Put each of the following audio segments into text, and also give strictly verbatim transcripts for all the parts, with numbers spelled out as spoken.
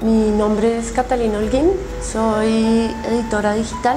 Mi nombre es Catalina Holguín, soy editora digital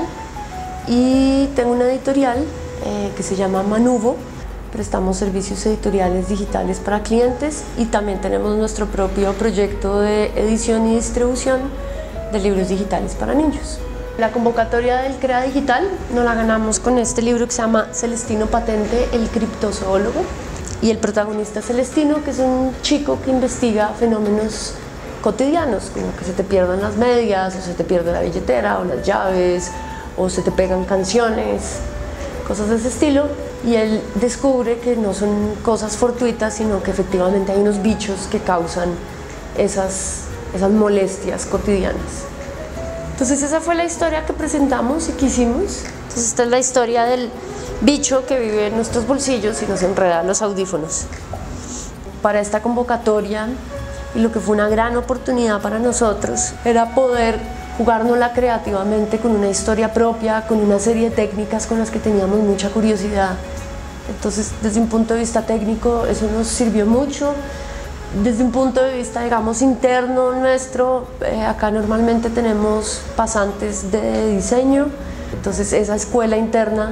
y tengo una editorial eh, que se llama Manuvo. Prestamos servicios editoriales digitales para clientes y también tenemos nuestro propio proyecto de edición y distribución de libros digitales para niños. La convocatoria del CREA Digital nos la ganamos con este libro que se llama Celestino Patente, el criptozoólogo. Y el protagonista es Celestino, que es un chico que investiga fenómenos cotidianos, como que se te pierdan las medias, o se te pierde la billetera, o las llaves, o se te pegan canciones, cosas de ese estilo. Y él descubre que no son cosas fortuitas, sino que efectivamente hay unos bichos que causan esas, esas molestias cotidianas. Entonces esa fue la historia que presentamos y que hicimos. Entonces esta es la historia del bicho que vive en nuestros bolsillos y nos enreda los audífonos. Para esta convocatoria, y lo que fue una gran oportunidad para nosotros, era poder jugárnosla creativamente con una historia propia, con una serie de técnicas con las que teníamos mucha curiosidad. Entonces, desde un punto de vista técnico, eso nos sirvió mucho. Desde un punto de vista, digamos, interno nuestro, eh, acá normalmente tenemos pasantes de diseño, entonces esa escuela interna,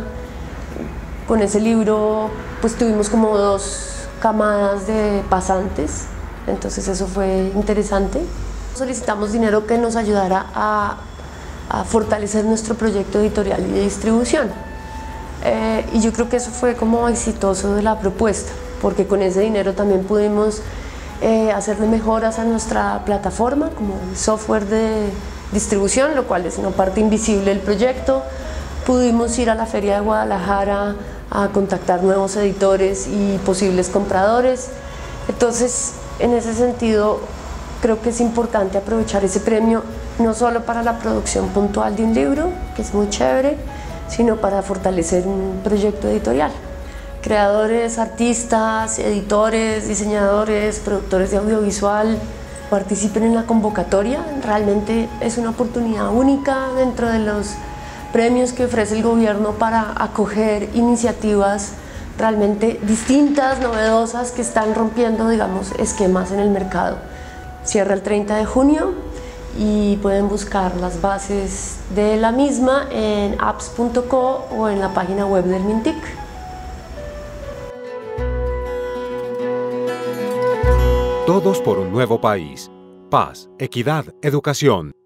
con ese libro, pues tuvimos como dos camadas de pasantes, entonces eso fue interesante. Solicitamos dinero que nos ayudara a, a fortalecer nuestro proyecto editorial y de distribución. Eh, y yo creo que eso fue como exitoso de la propuesta, porque con ese dinero también pudimos eh, hacerle mejoras a nuestra plataforma, como el software de distribución, lo cual es una parte invisible del proyecto. Pudimos ir a la Feria de Guadalajara a contactar nuevos editores y posibles compradores. Entonces, en ese sentido, creo que es importante aprovechar ese premio no solo para la producción puntual de un libro, que es muy chévere, sino para fortalecer un proyecto editorial. Creadores, artistas, editores, diseñadores, productores de audiovisual, participen en la convocatoria. Realmente es una oportunidad única dentro de los premios que ofrece el gobierno para acoger iniciativas realmente distintas, novedosas, que están rompiendo, digamos, esquemas en el mercado. Cierra el treinta de junio y pueden buscar las bases de la misma en apps punto co o en la página web del MINTIC. Todos por un nuevo país. Paz, equidad, educación.